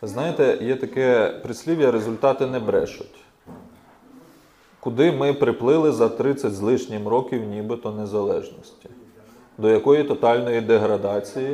Знаєте, є таке прислів'я «результати не брешуть». Куди ми приплили за 30 з лишнім років нібито незалежності? До якої тотальної деградації?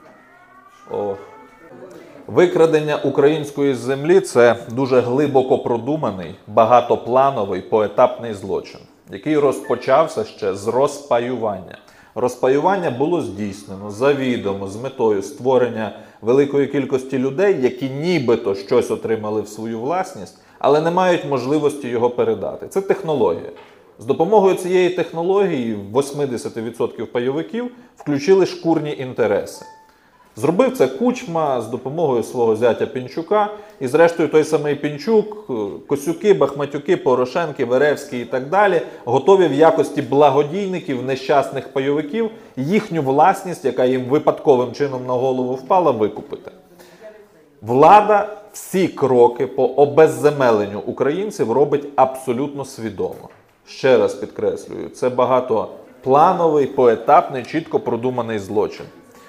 Викрадення української землі – це дуже глибоко продуманий, багатоплановий, поетапний злочин, який розпочався ще з розпаювання. Розпаювання було здійснено завідомо з метою створення великої кількості людей, які нібито щось отримали в свою власність, але не мають можливості його передати. Це технологія. З допомогою цієї технології 80% пайовиків включили шкурні інтереси. Зробив це Кучма з допомогою свого зятя Пінчука, і зрештою той самий Пінчук, Косюки, Бахматюки, Порошенки, Веревський і так далі готові в якості благодійників, нещасних пайовиків їхню власність, яка їм випадковим чином на голову впала, викупити. Влада всі кроки по обезземеленню українців робить абсолютно свідомо. Ще раз підкреслюю, це багатоплановий, поетапний, чітко продуманий злочин.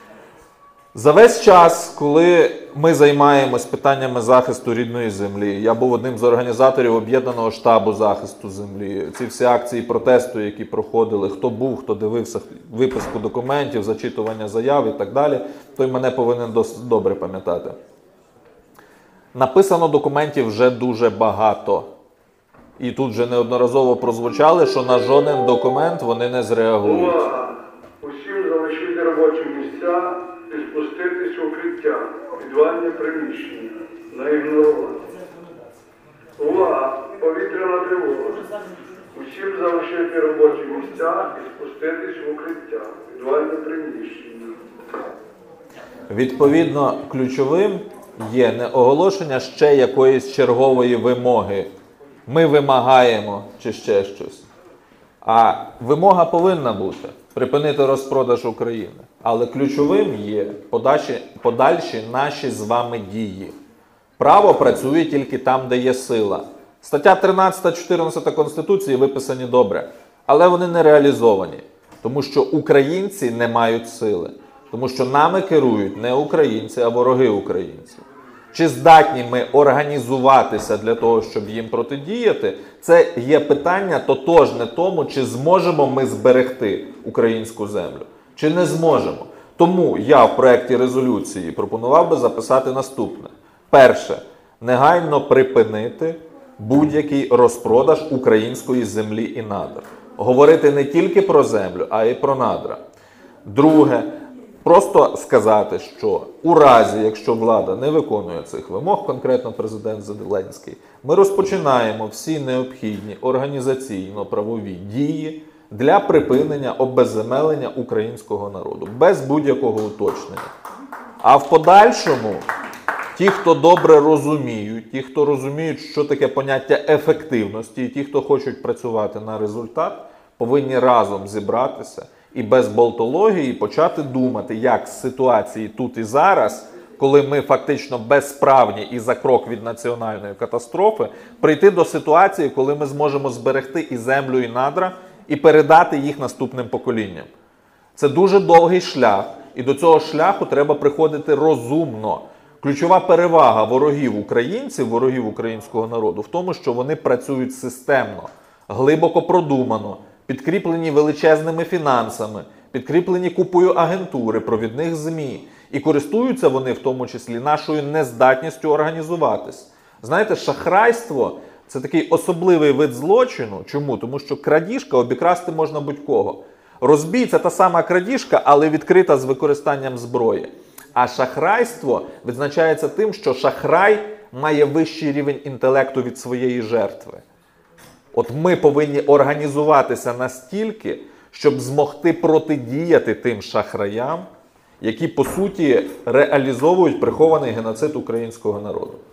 За весь час, коли ми займаємось питаннями захисту рідної землі, я був одним з організаторів об'єднаного штабу захисту землі, ці всі акції протесту, які проходили, хто був, хто дивився виписку документів, зачитування заяв і так далі, той мене повинен досить добре пам'ятати. Написано документів вже дуже багато. І тут вже неодноразово прозвучали, що на жоден документ вони не зреагують. Усім залишити робочі місця і спуститись у укриття, підвальне приміщення, на ігнорування. Увага! Повітряна тривога. Усім залишити робочі місця і спуститись в укриття, підвальне приміщення. Відповідно, ключовим є не оголошення ще якоїсь чергової вимоги. Ми вимагаємо чи ще щось. А вимога повинна бути – припинити розпродаж України. Але ключовим є подальші наші з вами дії. Право працює тільки там, де є сила. Стаття 13-14 Конституції виписані добре, але вони не реалізовані. Тому що українці не мають сили. Тому що нами керують не українці, а вороги українців. Чи здатні ми організуватися для того, щоб їм протидіяти, це є питання тотожне тому, чи зможемо ми зберегти українську землю, чи не зможемо. Тому я в проєкті резолюції пропонував би записати наступне. Перше, негайно припинити будь-який розпродаж української землі і надр. Говорити не тільки про землю, а й про надра. Друге, просто сказати, що у разі, якщо влада не виконує цих вимог, конкретно президент Зеленський, ми розпочинаємо всі необхідні організаційно-правові дії для припинення обезземелення українського народу, без будь-якого уточнення. А в подальшому, ті, хто добре розуміють, ті, хто розуміють, що таке поняття ефективності, і ті, хто хочуть працювати на результат, повинні разом зібратися і без болтології почати думати, як з ситуації тут і зараз, коли ми фактично безсправні і за крок від національної катастрофи, прийти до ситуації, коли ми зможемо зберегти і землю, і надра, і передати їх наступним поколінням. Це дуже довгий шлях, і до цього шляху треба приходити розумно. Ключова перевага ворогів українців, ворогів українського народу в тому, що вони працюють системно, глибоко продумано, підкріплені величезними фінансами, підкріплені купою агентури, провідних ЗМІ. І користуються вони в тому числі нашою нездатністю організуватись. Знаєте, шахрайство – це такий особливий вид злочину. Чому? Тому що крадіжка, обікрасти можна будь-кого. Розбій – це та сама крадіжка, але відкрита з використанням зброї. А шахрайство відзначається тим, що шахрай має вищий рівень інтелекту від своєї жертви. От ми повинні організуватися настільки, щоб змогти протидіяти тим шахраям, які, по суті, реалізовують прихований геноцид українського народу.